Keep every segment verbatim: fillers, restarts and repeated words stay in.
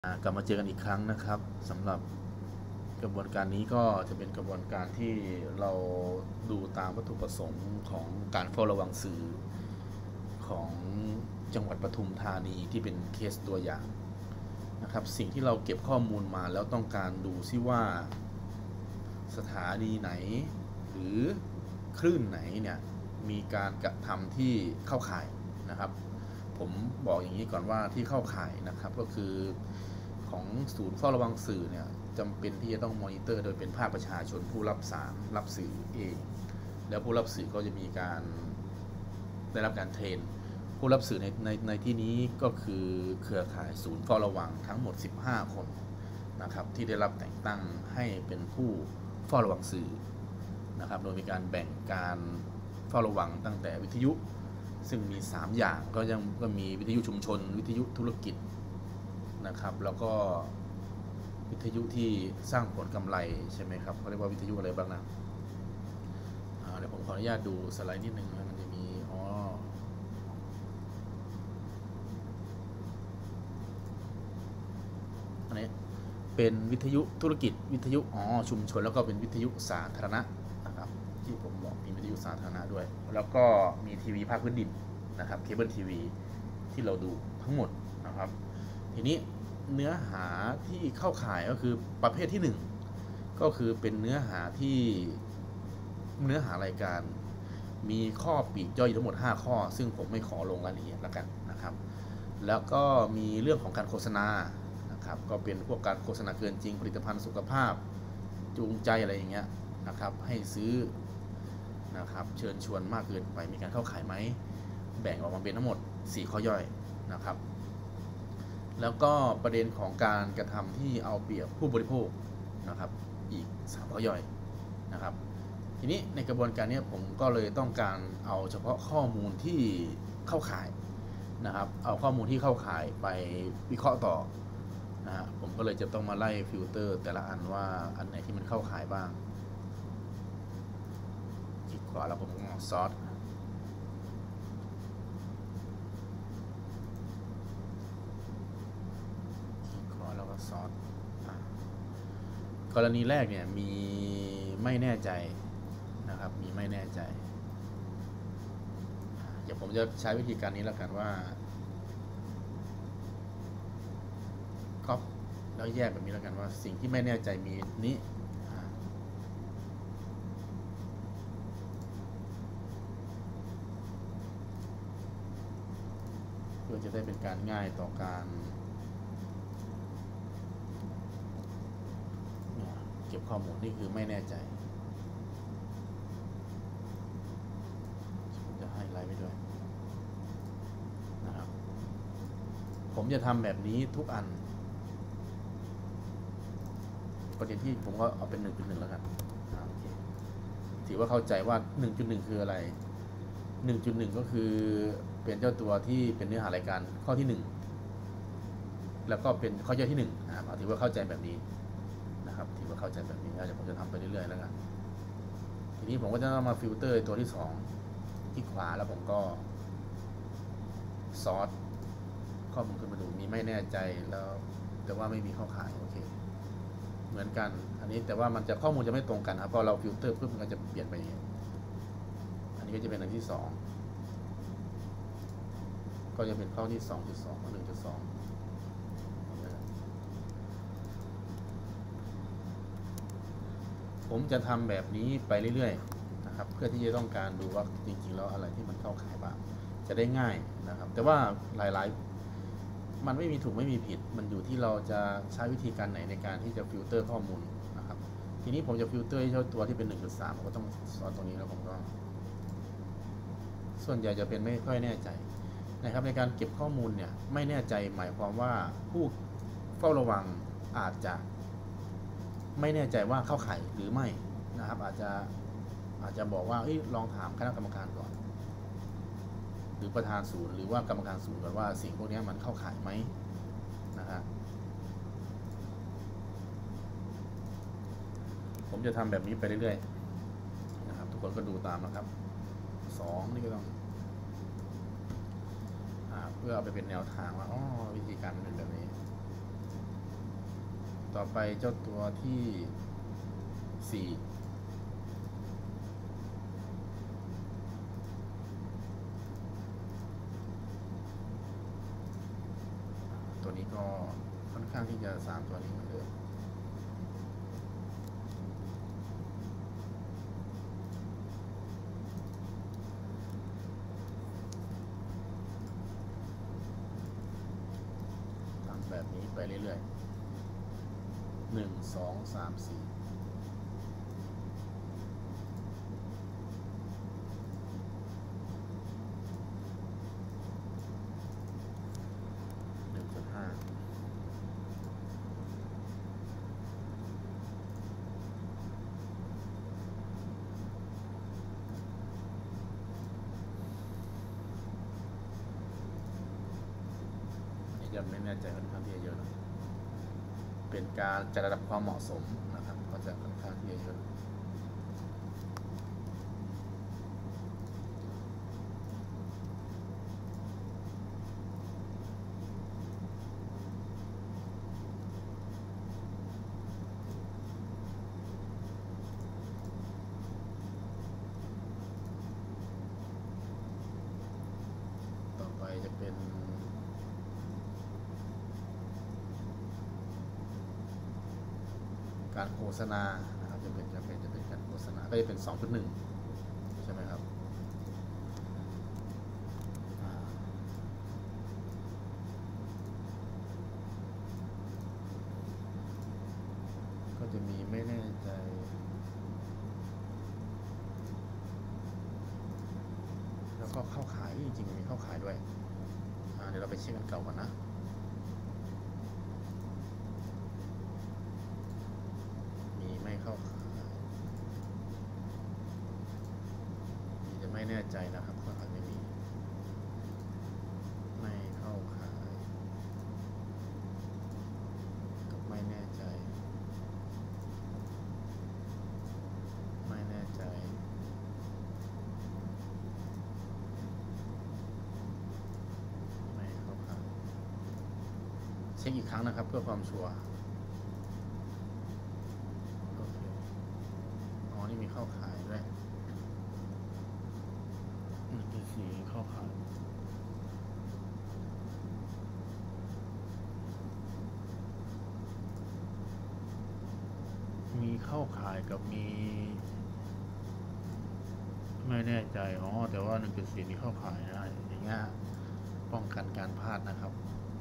กลับมาเจอกันอีกครั้งนะครับสำหรับกระบวนการนี้ก็จะเป็นกระบวนการที่เราดูตามวัตถุประสงค์ของการเฝ้าระวังสื่อของจังหวัดปทุมธานีที่เป็นเคสตัวอย่างนะครับสิ่งที่เราเก็บข้อมูลมาแล้วต้องการดูซิว่าสถานีไหนหรือคลื่นไหนเนี่ยมีการกระทำที่เข้าข่ายนะครับผมบอกอย่างนี้ก่อนว่าที่เข้าข่ายนะครับก็คือของศูนย์เฝ้าระวังสื่อเนี่ยจำเป็นที่จะต้องมอนิเตอร์โดยเป็นภาคประชาชนผู้รับสารรับสื่อเองแล้วผู้รับสื่อก็จะมีการได้รับการเทรนผู้รับสื่อในในในที่นี้ก็คือเครือข่ายศูนย์เฝ้าระวังทั้งหมดสิบห้าคนนะครับที่ได้รับแต่งตั้งให้เป็นผู้เฝ้าระวังสื่อนะครับโดยมีการแบ่งการเฝ้าระวังตั้งแต่วิทยุซึ่งมีสามอย่างก็ยังก็มีวิทยุชุมชนวิทยุธุรกิจนะครับแล้วก็วิทยุที่สร้างผลกำไรใช่ไหมครับเขาเรียกว่าวิทยุอะไรบ้างนะเดี๋ยวผมขออนุญาตดูสไลด์นิดนึงนะมันจะมีอ๋ออันนี้เป็นวิทยุธุรกิจวิทยุอ๋อชุมชนแล้วก็เป็นวิทยุสาธารณะนะครับที่ผมบอกมีวิทยุสาธารณะด้วยแล้วก็มีทีวีภาคพื้นดินนะครับเคเบิลทีวีที่เราดูทั้งหมดนะครับทีนี้เนื้อหาที่เข้าข่ายก็คือประเภทที่หนึ่งก็คือเป็นเนื้อหาที่เนื้อหารายการมีข้อปลีกย่อยทั้งหมดห้าข้อซึ่งผมไม่ขอลงรายละเอียดแล้วกันนะครับแล้วก็มีเรื่องของการโฆษณานะครับก็เป็นพวกการโฆษณาเกินจริงผลิตภัณฑ์สุขภาพจูงใจอะไรอย่างเงี้ยนะครับให้ซื้อนะครับเชิญชวนมากเกินไปมีการเข้าข่ายไหมแบ่งออกมาเป็นทั้งหมดสี่ข้อย่อยนะครับแล้วก็ประเด็นของการกระทำที่เอาเปรียบผู้บริโภคนะครับอีกสามข้อย่อยนะครับทีนี้ในกระบวนการนี้ผมก็เลยต้องการเอาเฉพาะข้อมูลที่เข้าข่ายนะครับเอาข้อมูลที่เข้าข่ายไปวิเคราะห์ต่อนะฮะผมก็เลยจะต้องมาไล่ฟิลเตอร์แต่ละอันว่าอันไหนที่มันเข้าข่ายบ้างคลิกขวาแล้วผมก็ซอร์ตซอสกรณีแรกเนี่ยมีไม่แน่ใจนะครับมีไม่แน่ใจเดี๋ยวผมจะใช้วิธีการนี้แล้วกันว่าก๊อปแล้วแยกแบบนี้แล้วกันว่าสิ่งที่ไม่แน่ใจมีนี้เพื่อจะได้เป็นการง่ายต่อการเก็บข้อมูลนี่คือไม่แน่ใจผมจะให้ไลน์ไปด้วยนะครับผมจะทำแบบนี้ทุกอันประเด็นที่ผมก็เอาเป็น หนึ่งจุดหนึ่ง แล้วกันถือว่าเข้าใจว่า หนึ่งจุดหนึ่ง คืออะไร หนึ่งจุดหนึ่ง ก็คือเป็นเจ้าตัวที่เป็นเนื้อหารายการข้อที่หนึ่งแล้วก็เป็นข้อย่อยที่หนึ่งนะครับถือว่าเข้าใจแบบนี้นะครับถือว่าเข้าใจแบบนี้เดี๋ยวผมจะทำไปเรื่อยๆแล้วกันทีนี้ผมก็จะต้องมาฟิลเตอร์ตัวที่สองที่ขวาแล้วผมก็ซอร์ตข้อมูลขึ้นมาดูมีไม่แน่ใจแล้วแต่ว่าไม่มีเข้าข่ายโอเคเหมือนกันอันนี้แต่ว่ามันจะข้อมูลจะไม่ตรงกันครับพอเราฟิลเตอร์ปุ๊บมันก็จะเปลี่ยนไปอย่างนี้อันนี้ก็จะเป็นอันที่สองก็จะเป็นข้อที่ สองจุดสอง หนึ่งจุดสองผมจะทำแบบนี้ไปเรื่อยๆนะครับเพื่อที่จะต้องการดูว่าจริงๆแล้วอะไรที่มันเข้าข่ายบ้างจะได้ง่ายนะครับแต่ว่าหลายๆมันไม่มีถูกไม่มีผิดมันอยู่ที่เราจะใช้วิธีการไหนในการที่จะฟิลเตอร์ข้อมูลนะครับทีนี้ผมจะฟิลเตอร์ให้เจ้าตัวที่เป็น หนึ่งจุดสาม ผมก็ต้องสอนตรงนี้แล้วผมก็ส่วนใหญ่จะเป็นไม่ค่อยแน่ใจนะครับในการเก็บข้อมูลเนี่ยไม่แน่ใจหมายความว่าผู้เฝ้าระวังอาจจะไม่แน่ใจว่าเข้าข่ายหรือไม่นะครับอาจจะอาจจะบอกว่าลองถามคณะกรรมการก่อนหรือประธานศูนย์หรือว่ากรรมการศูนย์ก่อนว่าสิ่งพวกนี้มันเข้าข่ายไหมนะฮะผมจะทำแบบนี้ไปเรื่อยๆนะครับทุกคนก็ดูตามนะครับสองนี่ก็ต้องเพื่อเอาไปเป็นแนวทางว่าอ๋อวิธีการเป็นแบบนี้ต่อไปเจ้าตัวที่สี่ตัวนี้ก็ค่อนข้างที่จะสามตัวนี้เหมือนเดิมทำแบบนี้ไปเรื่อยๆหนึ่งสองสามสี่หนึ่งจุดห้ายังไม่แน่ใจค่อนข้างที่จะเยอะนะเป็นการจัดระดับความเหมาะสมนะครับก็จะค่อนข้างที่จะเยอะต่อไปจะเป็นการโฆษณานะครับจะเป็นจะเป็นจะเป็นการโฆษณาก็จะเป็น สองจุดหนึ่ง ใช่ไหมครับก็จะมีไม่แน่ใจแล้วก็เข้าขายจริงๆมีเข้าขายด้วยเดี๋ยวเราไปเช็คกันเก่าก่อนนะเข้าขายนี่จะไม่แน่ใจนะครับเข้าขายไม่มีไม่เข้าขายกับไม่แน่ใจไม่แน่ใจไม่เข้าขายเช็คอีกครั้งนะครับเพื่อความชัวร์นี่มีเข้าขายด้วยหนึ่งจุดสี่เข้าขายมีเข้าขายกับมีไม่แน่ใจอ๋อแต่ว่าหนึ่งจุดสี่มีเข้าขายนะอย่างเงี้ยป้องกันการพลาดนะครับ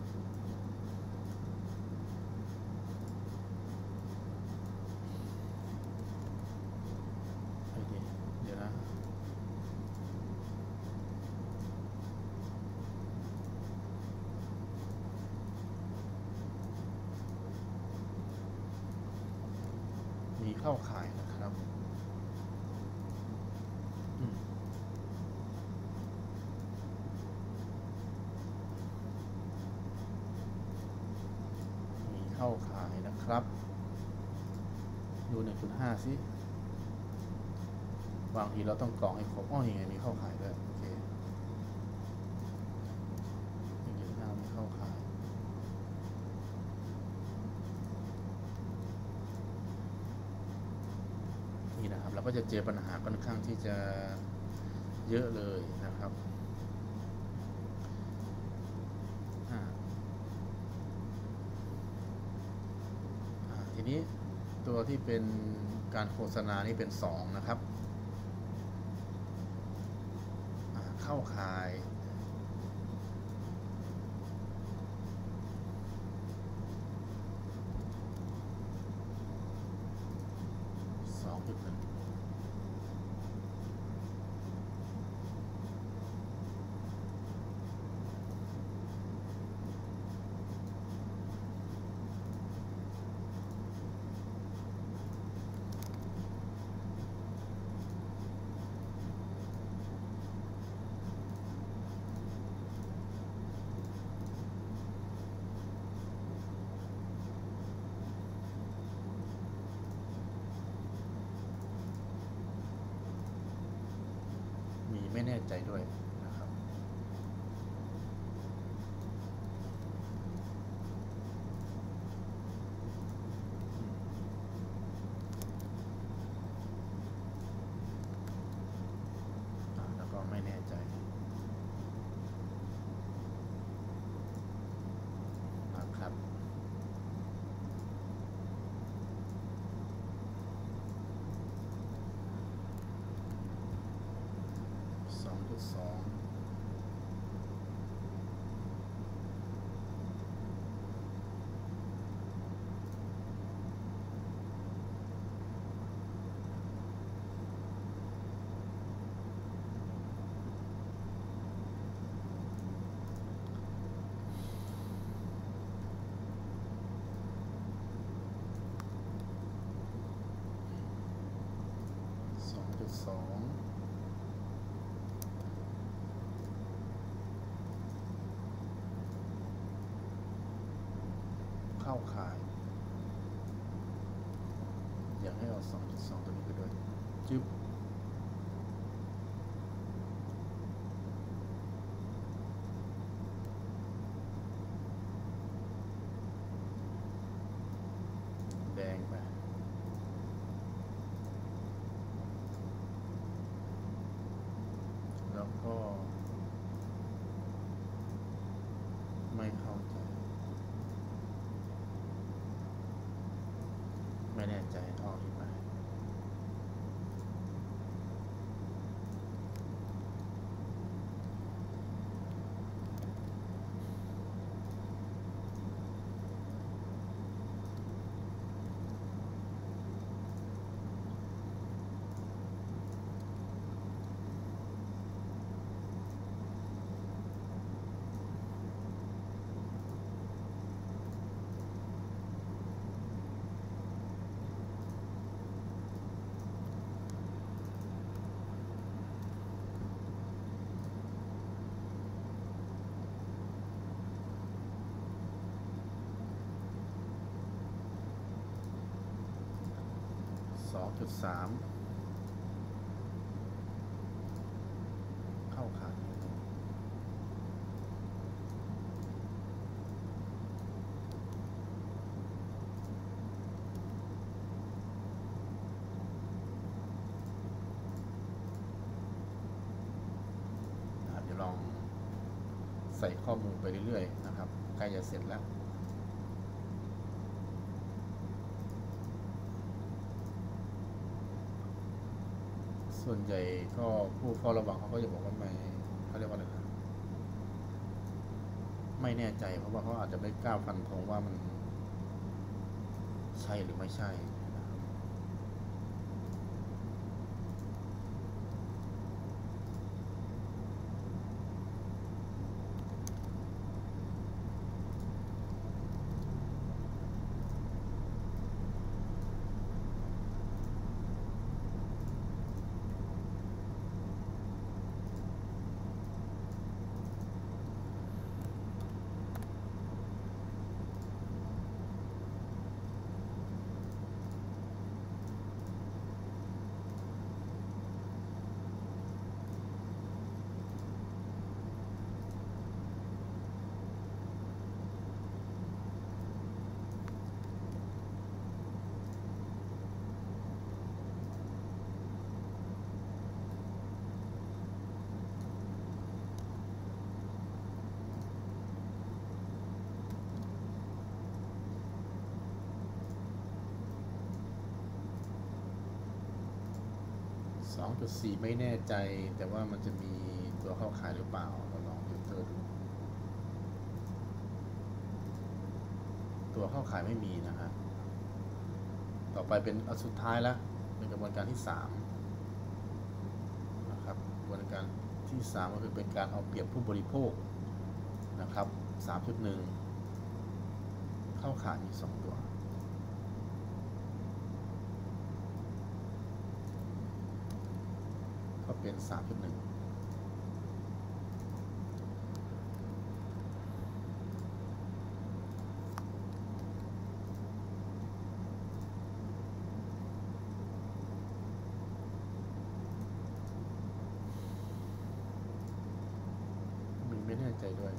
มีเข้าขายนะครับมีเข้าขายนะครับดู หนึ่งจุดห้า สิบางทีเราต้องกรองให้ครบอ้อยังไงมีเข้าขายด้วยโอเค หนึ่งจุดห้า มีเข้าขายนี่นะครับเราก็จะเจอปัญหาค่อนข้างที่จะเยอะเลยนะครับทีนี้ตัวที่เป็นการโฆษณานี่เป็นสองนะครับเข้าขาย สองจุดหนึ่งไม่แน่ใจด้วยนะครับองเข้าข่ายอยากให้เอา สองจุดสอง ตัวนี้ไปด้วยจึ๊บแดงไปแล้วก็ไม่เข้าใจไม่แน่ใจท่อที่ไปสองจุดสามเข้าข่ายนะครับเดี๋ยวลองใส่ข้อมูลไปเรื่อยๆนะครับใกล้จะเสร็จแล้วส่วนใหญ่ก็ผู้เฝ้าระวังเขาก็จะบอกว่าไม่เขาเรียกว่าอะไรนะไม่แน่ใจเพราะว่าเขาอาจจะไม่กล้าฟันธงว่ามันใช่หรือไม่ใช่สองจุดสี่ไม่แน่ใจแต่ว่ามันจะมีตัวเข้าขายหรือเปล่าเราลองฟิลเตอร์ดูตัวเข้าขายไม่มีนะฮะต่อไปเป็นอันสุดท้ายแล้วเป็นกระบวนการที่สามนะครับกระบวนการที่สามก็คือเป็นการเอาเปรียบผู้บริโภคนะครับ สามจุดหนึ่ง เข้าขายมีสองตัวก็เป็น สามจุดหนึ่ง มีไม่แน่ใจด้วย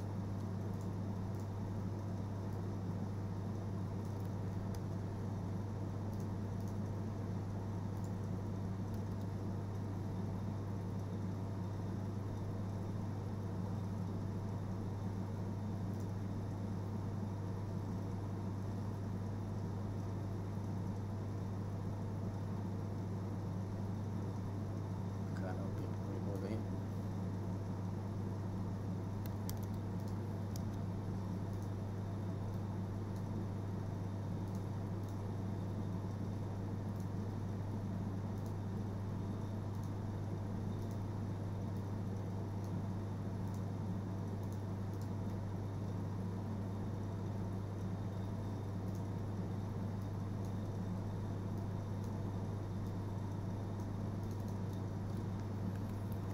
การเอาเปรียบผู้บริโภค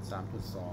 สามจุดสอง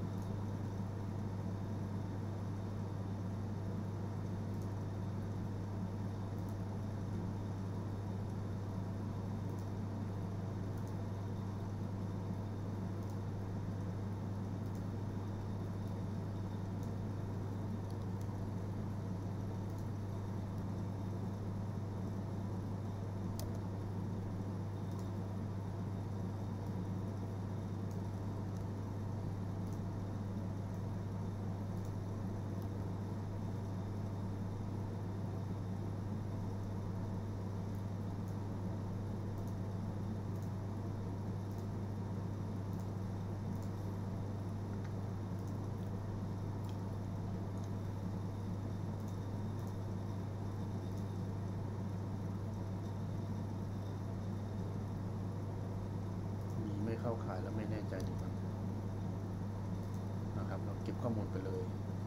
เข้าขายแล้วไม่แน่ใจดีกว่านะครับเราเก็บข้อมูลไปเลย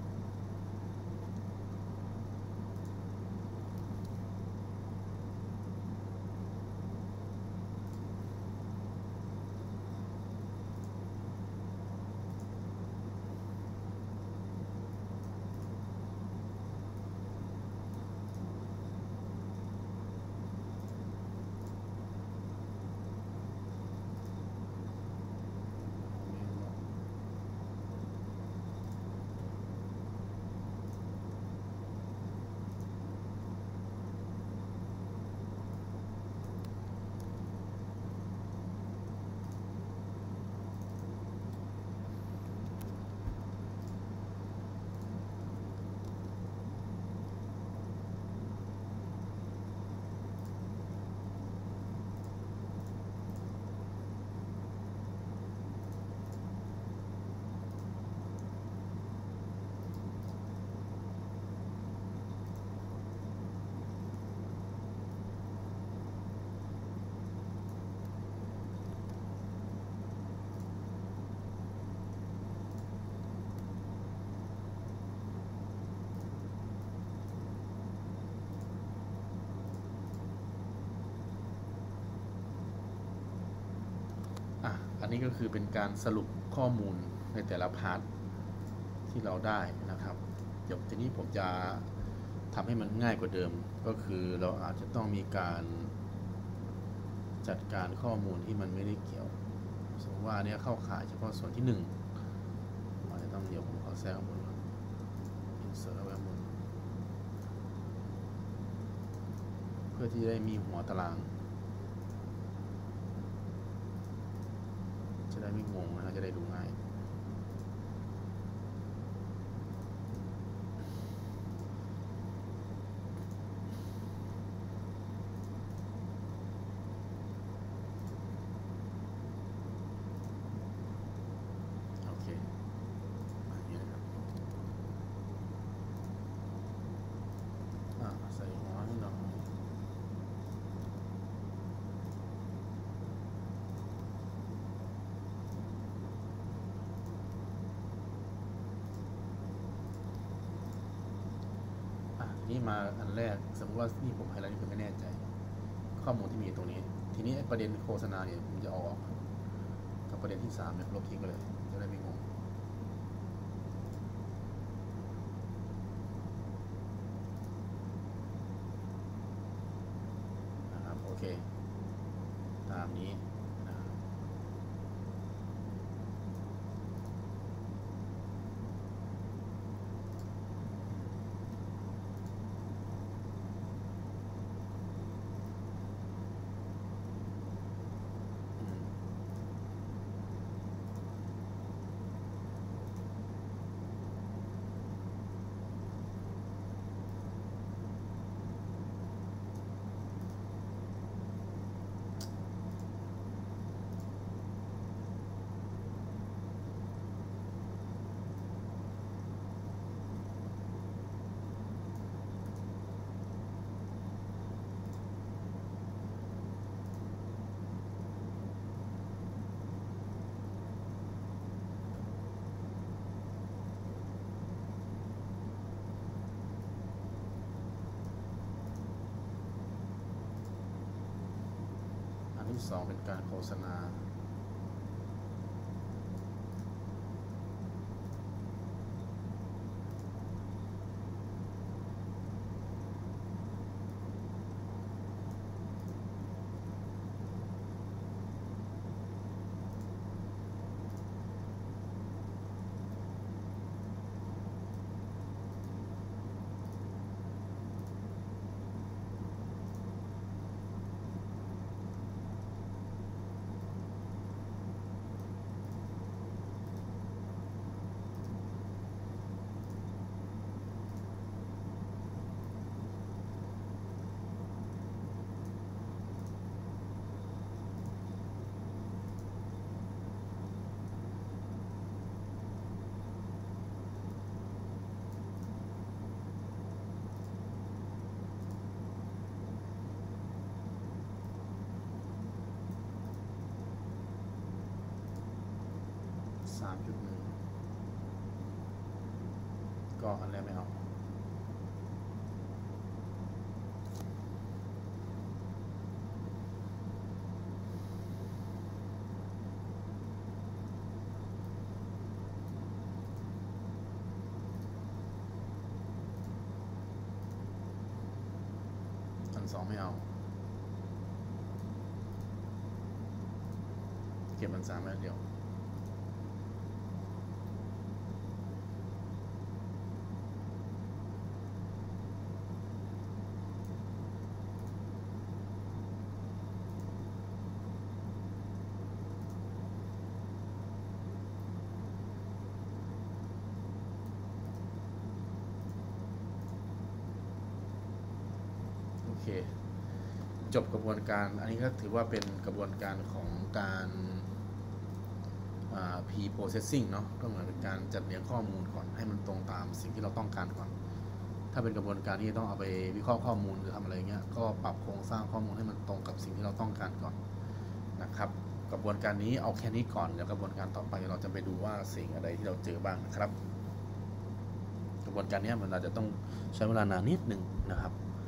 อันนี้ก็คือเป็นการสรุปข้อมูลในแต่ละพาร์ทที่เราได้นะครับเดี๋ยวทีนี้ผมจะทำให้มันง่ายกว่าเดิมก็คือเราอาจจะต้องมีการจัดการข้อมูลที่มันไม่ได้เกี่ยวสมมติว่าเนี้ยเข้าข่ายเฉพาะส่วนที่หนึ่งเราจะต้องเดี๋ยวผมขอแทรกบน insert ไว้บนเพื่อที่จะได้มีหัวตารางจะได้ไม่งงนะจะได้ดูง่ายโอเคอันนี้นะครับอ่าใส่หัวให้หน่อยนี่มาอันแรกสมมติว่านี่ผมไฮไลท์นี่ผมไม่แน่ใจข้อมูลที่มีตรงนี้ทีนี้ประเด็นโฆษณาเนี่ยผมจะเอาออกกับประเด็นที่สามเนี่ยลบทิ้งไปเลยจะได้ไม่งงนะครับโอเคตามนี้นะครับที่สองเป็นการโฆษณาามจุดหนึ่งก็อันแรกไม่เอาอันสองไม่เอาเก็บอันสามไว้เดียวโอเคจบกระบวนการอันนี้ก็ถือว่าเป็นกระบวนการของการ pre-processing เนาะก็เหมือนเป็นการจัดเรียงข้อมูลก่อนให้มันตรงตามสิ่งที่เราต้องการก่อนถ้าเป็นกระบวนการที่ต้องเอาไปวิเคราะห์ข้อมูลหรือทำอะไรเงี้ยก็ปรับโครงสร้างข้อมูลให้มันตรงกับสิ่งที่เราต้องการก่อนนะครับกระบวนการนี้เอาแค่นี้ก่อนเดี๋ยวกระบวนการต่อไปเราจะไปดูว่าสิ่งอะไรที่เราเจอบ้างนะครับกระบวนการนี้มันอาจจะต้องใช้เวลานานนิดหนึ่งนะครับ